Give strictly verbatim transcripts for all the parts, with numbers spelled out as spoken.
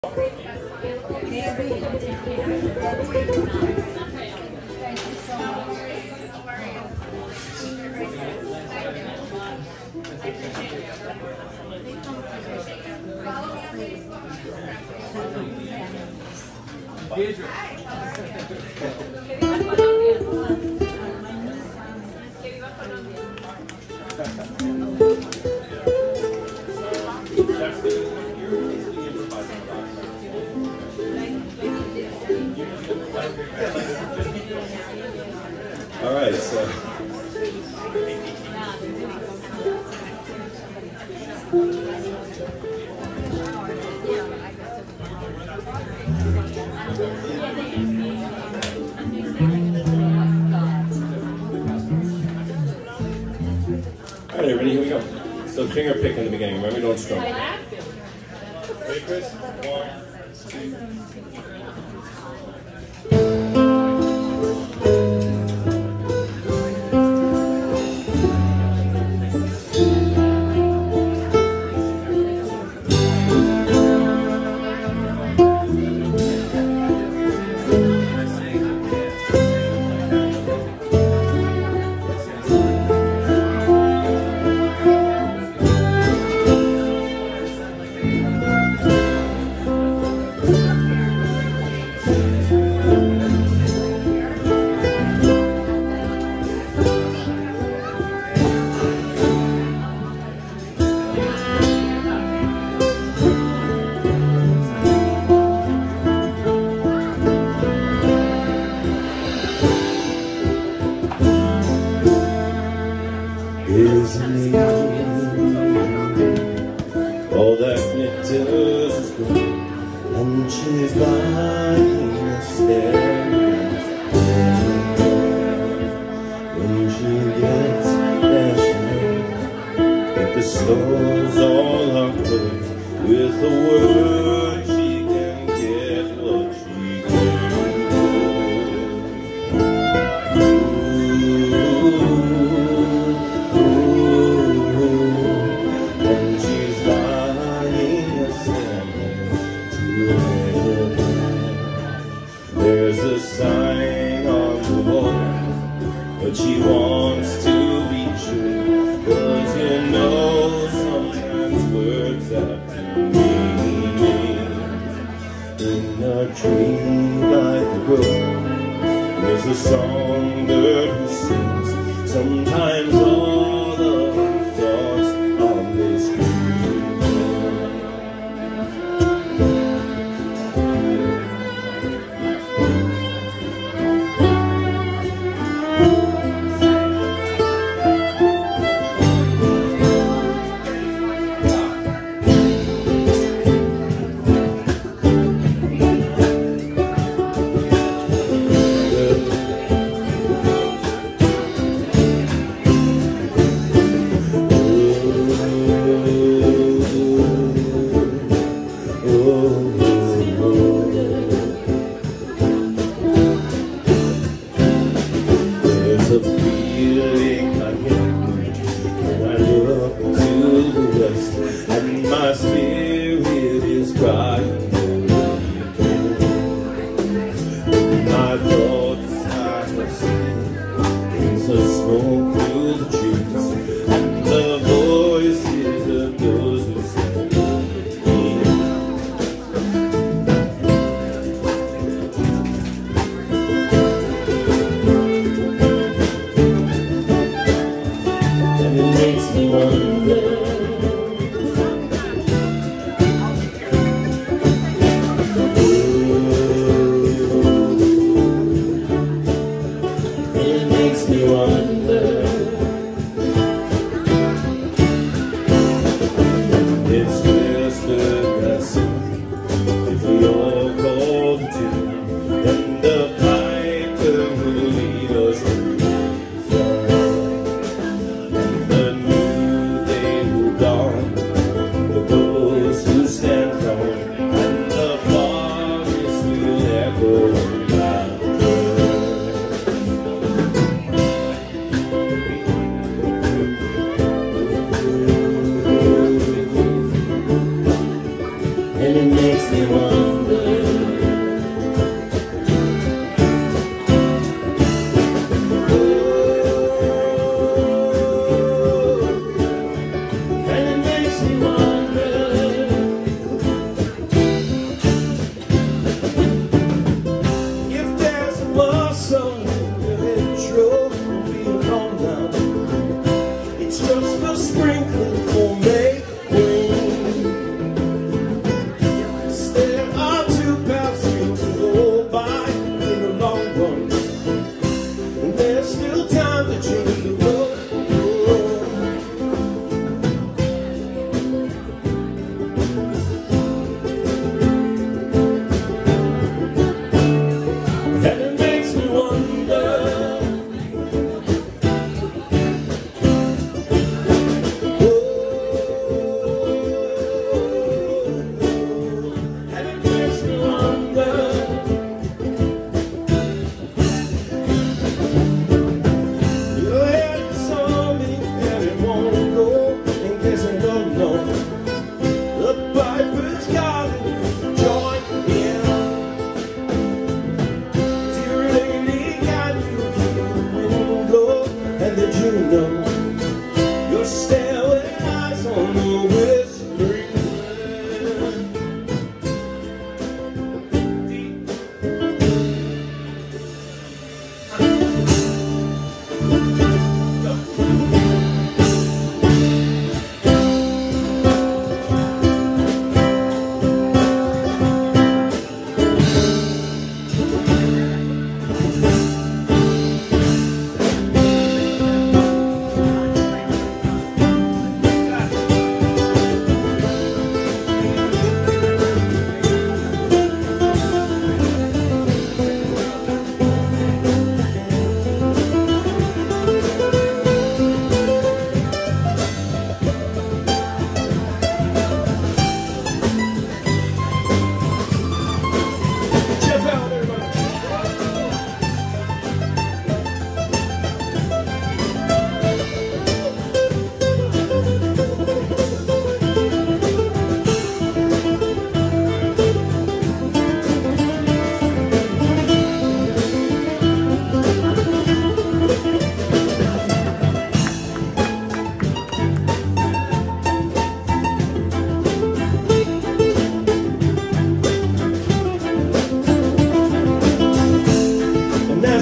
All right, so all right, ready? Here we go. So finger pick in the beginning. Remember, don't struggle. Ready, Chris? One, two. Isn't it all that glitters is gold, and she's buying a stereo. When she gets there, she knows that the stores all are closed. With a word, she can get what she There's a sign on the wall, but she wants to be true. Cause you know sometimes words have two meanings. In a tree by the road, there's a songbird who sings. Sometimes all the thoughts on this There's a feeling I get when I look to the west, and my spirit is crying my thoughts I have seen is a smoke through the trees, and the voices of those who say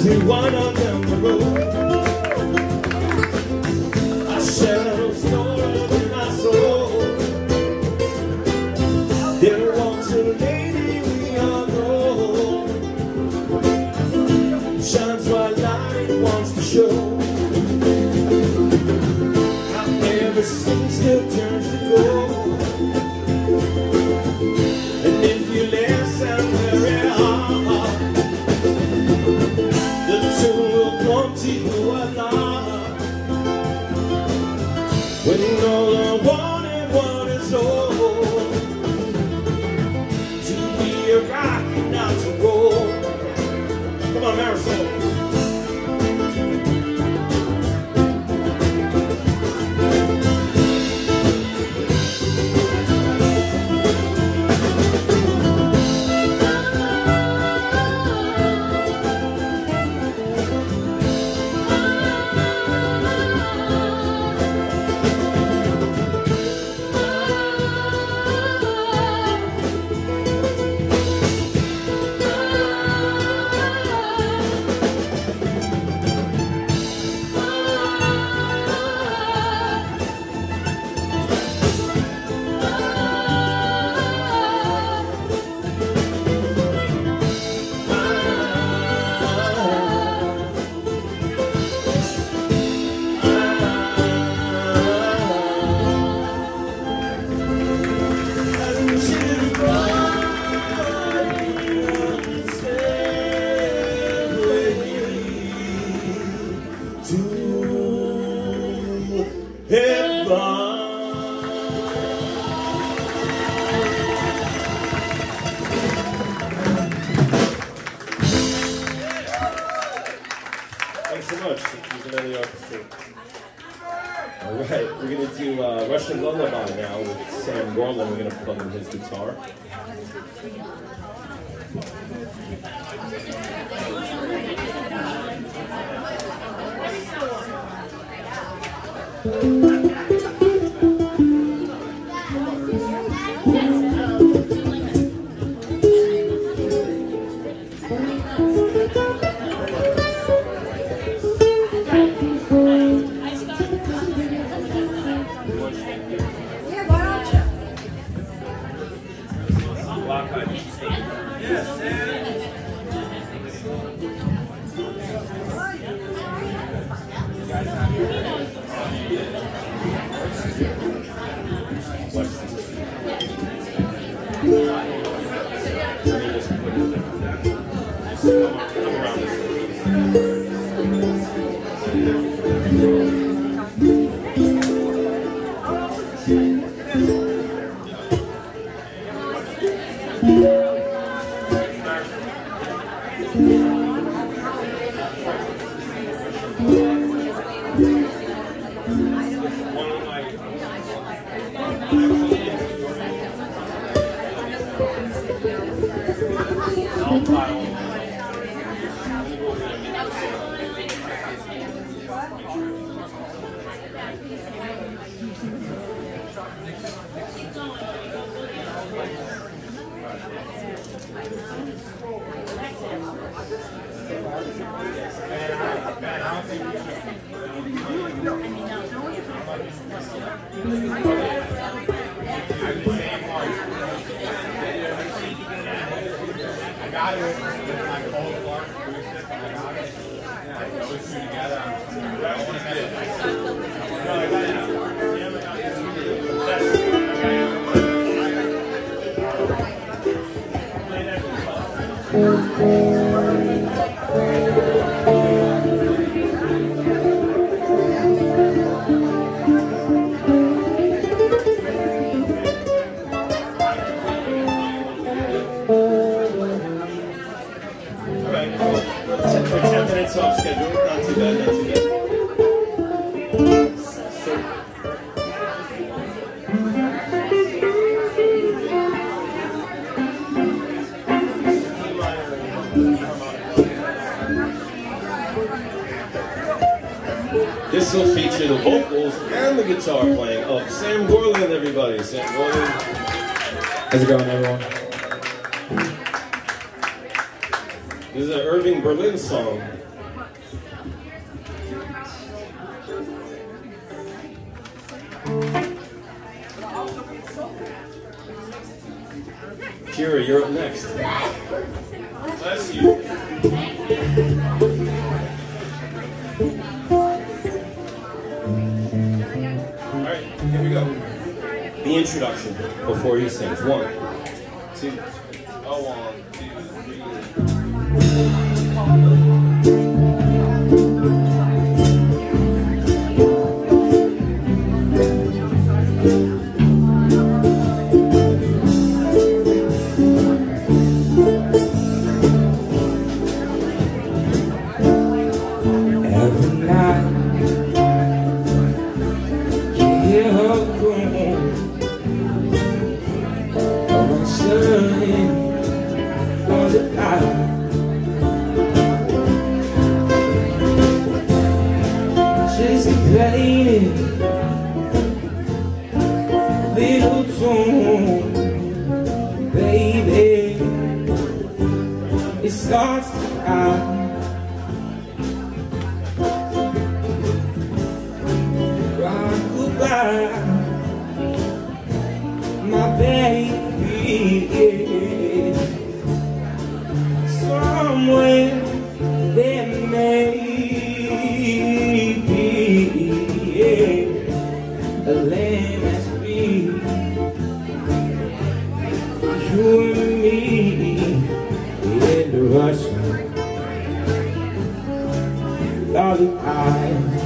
we wander down the road, our shadows stored in our soul. There walks a lady we all know, shines while light wants to show. How everything still turns to gold, and if you listen very hard, the tune will come to you alive. When all the wanted one is old, to be a rock and not to roll. Come on, Marisol. Thanks so much. There's another orchestra. All right, we're going to do uh, Russian Lullaby now with Sam Gorlin. We're going to plug in his guitar. I got it with my cold Clark acoustic. I got it. Like those two together. I want to get it. No, I got it. ten minutes off schedule, not too bad, not too bad. This will feature the vocals and the guitar playing of Sam Gorlin, everybody. Sam Gorlin. How's it going, everyone? This is an Irving Berlin song. Shira, you're up next. Bless you. Alright, here we go. The introduction before he sings. One, two. Oh, one, two, three. Little tune, baby, it starts to cry. Rock goodbye, my baby. Somewhere there may be a land that's free. You and me in the Russian lullaby.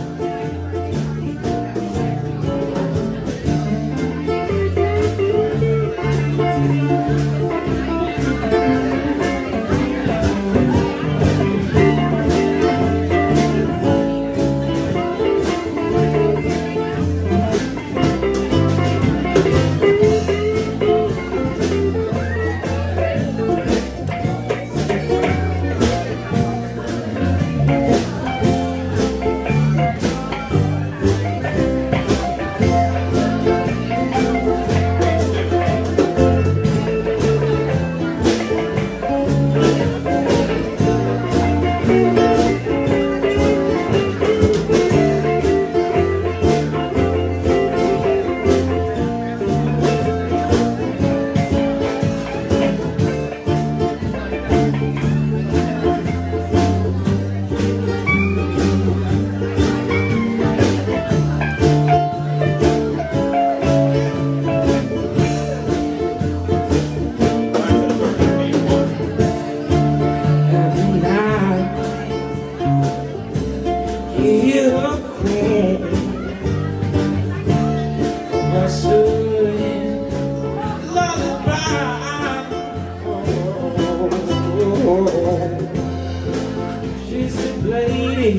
She's a lady,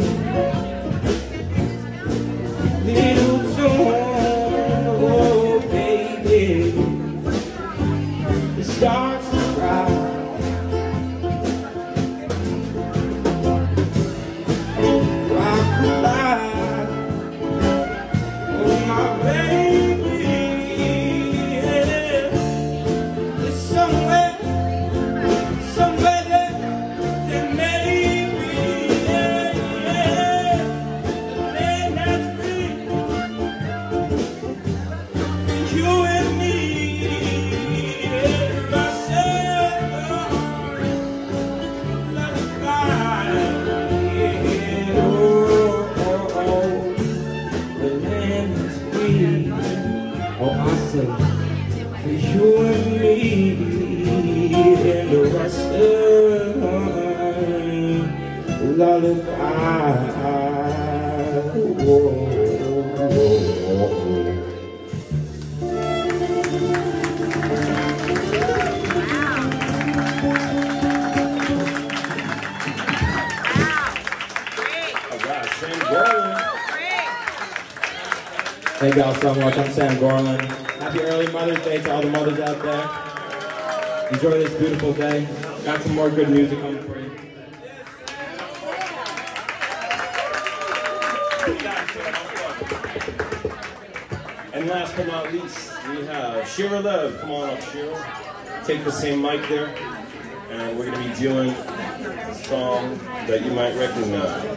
little tone, oh baby, it starts to cry. Rock goodbye, oh my baby, yeah. It's somewhere, somewhere there, there may be, yeah, yeah, the land that's free, you and me, yeah, myself, lullaby, yeah, oh, oh, oh, the land is free, oh, I say, for you and me, and the Russian lullaby. Whoa, whoa, whoa. Sam Gorlin. Thank y'all so much. I'm Sam Gorlin. Happy early Mother's Day to all the mothers out there. Enjoy this beautiful day. Got some more good music coming for you. And last but not least, we have Shira Lev. Come on up, Shira. Take the same mic there. And we're going to be doing a song that you might recognize.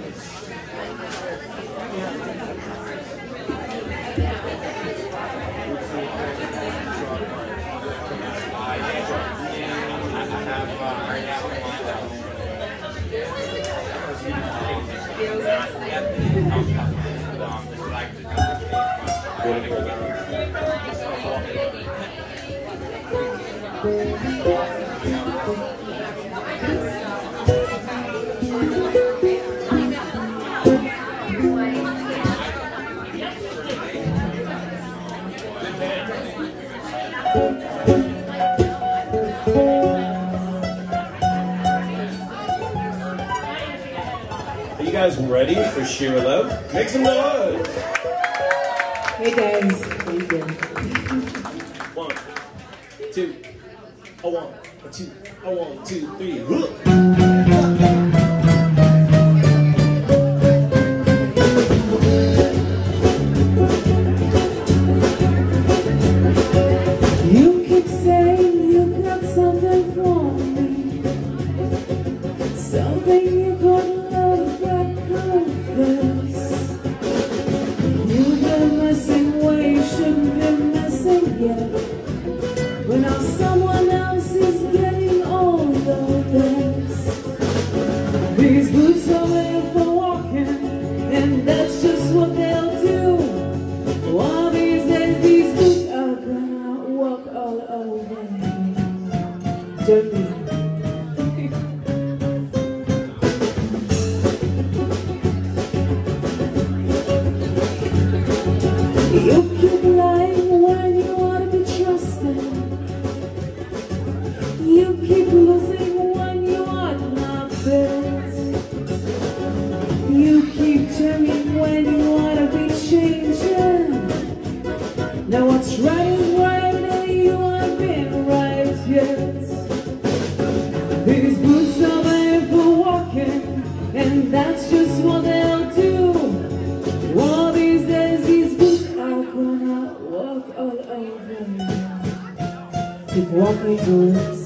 guys ready for Sheer Love? Make some noise! Hey guys, thank you. One, two, a one, a two, a one, two, three, look! You keep saying you got something for me, something you could love that confess. You've been missing where you shouldn't be missing yet, but now someone else is getting all the best. These boots are made for walking, and that's just what they'll do. One of these days, these boots are gonna walk all over me. Dirty. You keep lying when you want to be trusted. You keep losing when you are not fit. You keep changing when you want to be changing. Now what's right is right and you aren't being right yet. These boots are made for walking, and that's just what they'll do. One of these days, these boots are gonna walk all over me. Keep walking boots.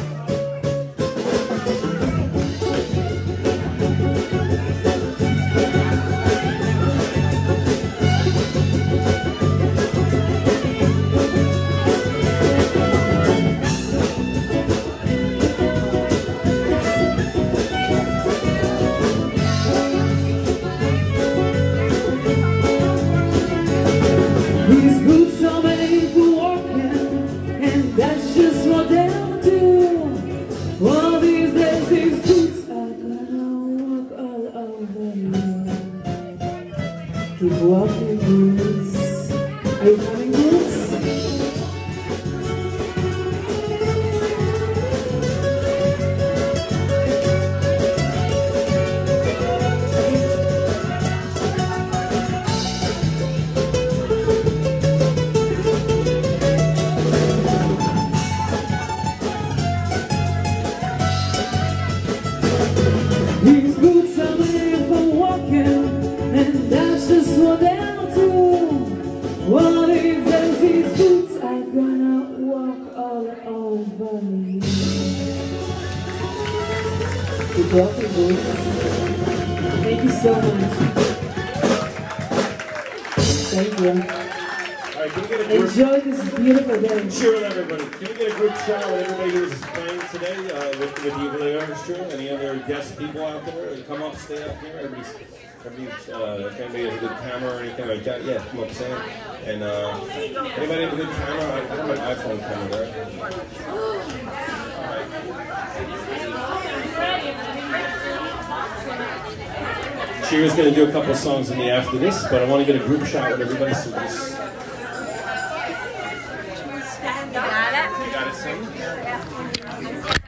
These boots are made for walking, and that's just what they'll do. One of these days, these boots are gonna walk all over you. Keep walking, boots. Are you coming, boots? These boots are made for walking, and that's just what they'll do. One of these days, these boots are gonna walk all over me. Keep walking, boots. Thank you so much. Thank you. All right, can we get a group? Enjoy this beautiful day. Cheer with everybody. Can we get a group shot with everybody who's playing today uh, with, with the Ukulele Orchestra? Any other guest people out there? Come up, stay up here. Everybody's, everybody's, uh, if anybody has a good camera or anything like that, yeah, come up, say it. And uh, anybody have a good camera? I, I have my iPhone camera there. Cheer's going to do a couple songs in the after this, but I want to get a group shot with everybody. So just... Got it? You got it, sing?